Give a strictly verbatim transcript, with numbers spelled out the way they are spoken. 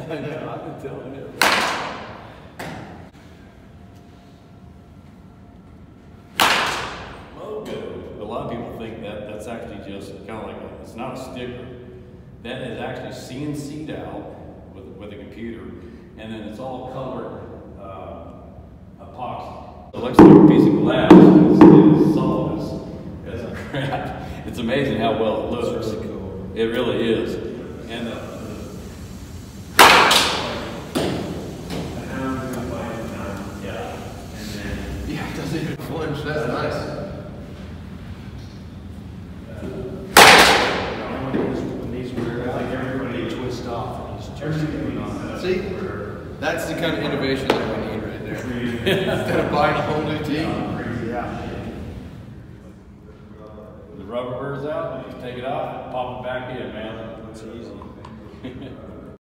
I know, I've been telling him. Logo. A lot of people think that that's actually just kind of like a, it's not a sticker. That is actually C N C'd out with, with a computer, and then it's all colored uh, epoxy. It looks like a piece of glass, it's, it's solid as, as crap. It's amazing how well it looks. It's really cool. It really is. And uh, yeah. And then Yeah, it doesn't even flinch. That's nice. When these wear out, everybody twist off and just turns it on. See? That's the kind of innovation that we need right there. Instead of buying a whole new team. Yeah. the rubber burrs out, you just take it off, pop it back in, man. It's easy.